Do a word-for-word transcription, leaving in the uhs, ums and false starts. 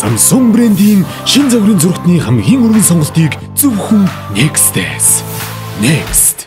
Samsung брендийн шинэ загварын зурагтны хамгийн өргөн сонголтыг зөвхөн Next-ээс. Next